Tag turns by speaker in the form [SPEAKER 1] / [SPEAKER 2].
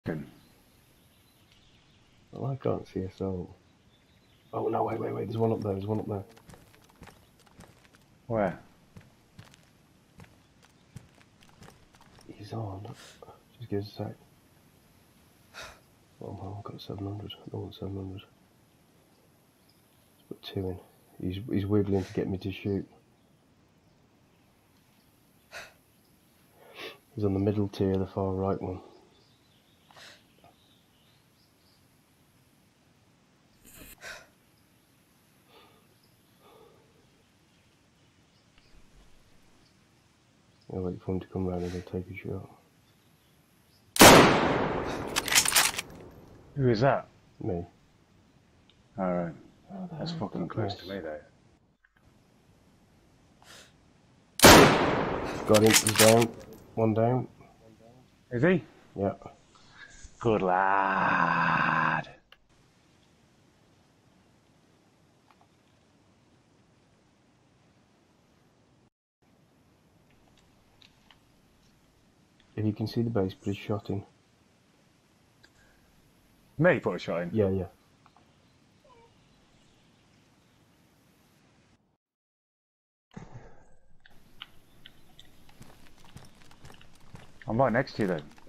[SPEAKER 1] Well, I can't see a soul. Oh no, wait, there's one up there, there's one up there.
[SPEAKER 2] Where?
[SPEAKER 1] He's on. Just give us a sec. Oh well, I've got 700. I don't want 700. Let's put 2 in. He's wiggling to get me to shoot. He's on the middle tier, the far right one. I'll wait for him to come round and he'll take a shot.
[SPEAKER 2] Who is that?
[SPEAKER 1] Me.
[SPEAKER 2] Alright. Oh, that's fucking close to me though.
[SPEAKER 1] Got him, he's down. One down.
[SPEAKER 2] Is he?
[SPEAKER 1] Yeah.
[SPEAKER 2] Good lad.
[SPEAKER 1] If you can see the base, put his shot in.
[SPEAKER 2] Me put a shot in?
[SPEAKER 1] Yeah, yeah.
[SPEAKER 2] I'm right next to you though.